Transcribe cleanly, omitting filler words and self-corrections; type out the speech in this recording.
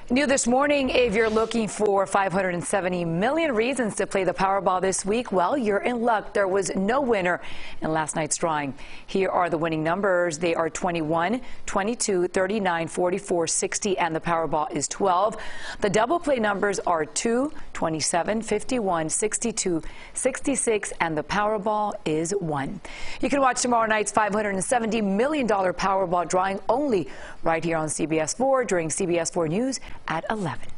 New this morning, if you're looking for 570 million reasons to play the Powerball this week, well, you're in luck. There was no winner in last night's drawing. Here are the winning numbers. They are 21, 22, 39, 44, 60, and the Powerball is 12. The double play numbers are 2, 27, 51, 62, 66, and the Powerball is 1. You can watch tomorrow night's $570 million Powerball drawing only right here on CBS 4 during CBS 4 News at 11.